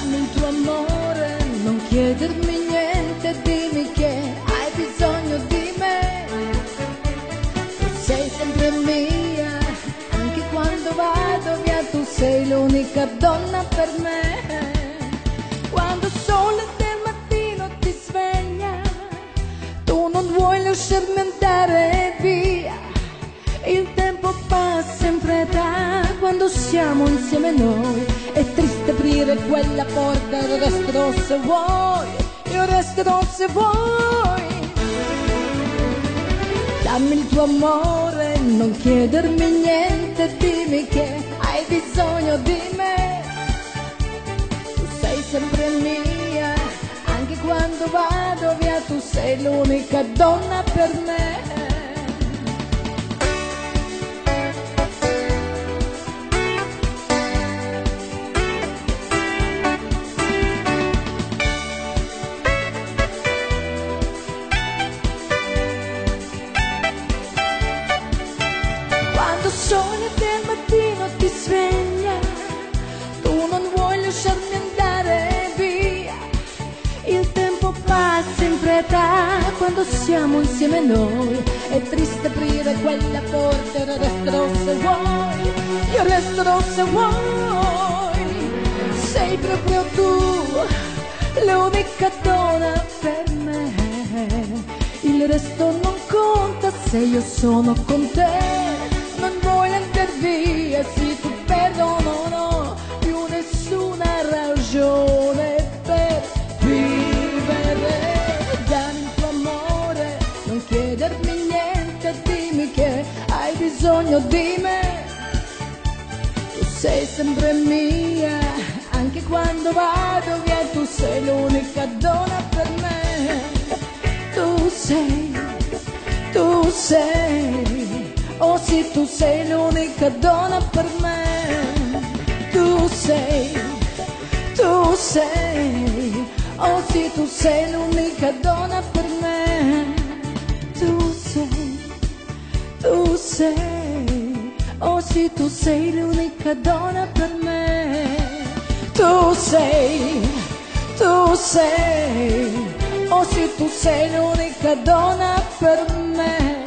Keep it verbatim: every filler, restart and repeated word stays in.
Dammi il tuo amore, non chiedermi niente, dimmi che hai bisogno di me. Tu sei sempre mia, anche quando vado via, tu sei l'unica donna per me. Quando il sole del mattino ti sveglia, tu non vuoi lasciarmi andare via. Il tempo passa in fretta quando siamo insieme noi. È triste aprire quella porta, io resterò se vuoi, io resterò se vuoi. Dammi il tuo amore, non chiedermi niente, dimmi che hai bisogno di me. Tu sei sempre mia, anche quando vado via, tu sei l'unica donna per me. Il sole del mattino ti sveglia, tu non vuoi lasciarmi andare via. Il tempo passa in fretta quando siamo insieme noi. È triste aprire quella porta, io resterò se vuoi, io resterò se vuoi. Sei proprio tu l'unica donna per me. Il resto non conta se io sono con te. Non vuoi andar via, sì, tu perdono, non ho più nessuna ragione per vivere. Dammi il tuo amore, non chiedermi niente, dimmi che hai bisogno di me. Tu sei sempre mia, anche quando vado via, tu sei l'unica donna per me. Tu sei, tu sei, oh sì, tu sei l'unica donna per me. Tu sei, tu sei, oh sì, tu sei l'unica donna per me. Tu sei, tu sei, oh sì, tu sei l'unica donna per me. Tu sei, tu sei, oh sì, tu sei l'unica donna per me.